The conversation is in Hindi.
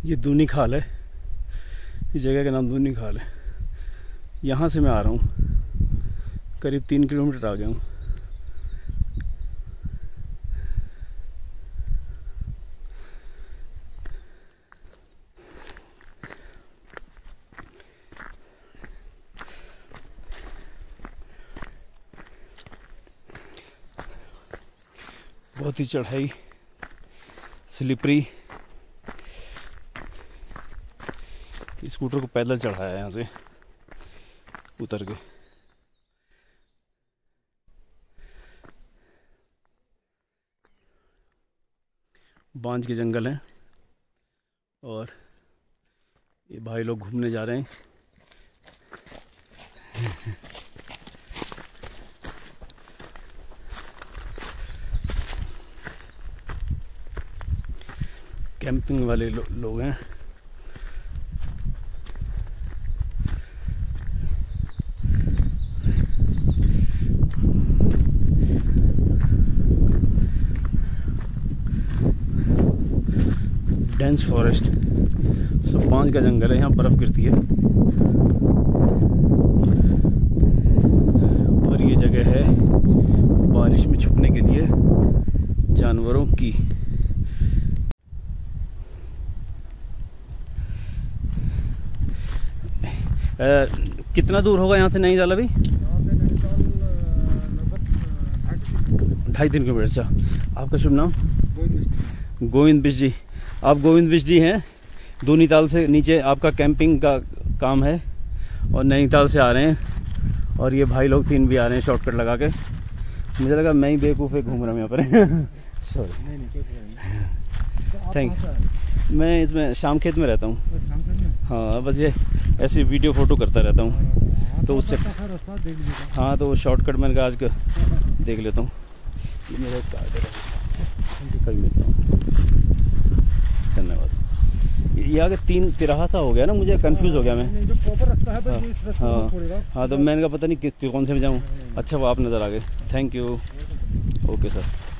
ये दूनी खाल है, इस जगह का नाम दूनी खाल है। यहाँ से मैं आ रहा हूँ, करीब 3 किलोमीटर आ गया हूँ। बहुत ही चढ़ाई, स्लिपरी। स्कूटर को पैदल चढ़ाया यहाँ से उतर के। बांज के जंगल हैं और ये भाई लोग घूमने जा रहे हैं। कैंपिंग वाले लोग हैं। डेंस फॉरेस्ट, सब बांज का जंगल है, यहाँ बर्फ गिरती है। और ये जगह है बारिश में छुपने के लिए जानवरों की। कितना दूर होगा यहाँ से नैनीताल? अभी 2.5-3 किलोमीटर। अच्छा, आपका शुभ नाम? गोविंद बिष्ट जी। आप गोविंद बिष्ट जी हैं, नैनीताल से नीचे आपका कैंपिंग का काम है और नैनीताल से आ रहे हैं। और ये भाई लोग 3 भी आ रहे हैं शॉर्टकट लगा के। मुझे लगा मैं ही बेवकूफ़ घूम रहा हूँ यहाँ पर। Sorry, thank. मैं इसमें शाम खेत में रहता हूँ। हाँ, बस ये ऐसी वीडियो फ़ोटो करता रहता हूँ, तो उससे हाँ, तो वो शॉर्टकट मैंने कहा आज का देख लेता हूँ। ये मेरा कार्ड है, कभी मिलता हूँ। धन्यवाद। ये आगे 3 तिराहा सा हो गया ना, मुझे कंफ्यूज हो गया मैं। जो प्रॉपर रास्ता है हाँ, तो मैंने कहा पता नहीं कौन से में जाऊँ। अच्छा, वो आप नज़र आ गए। Thank you. Okay sir.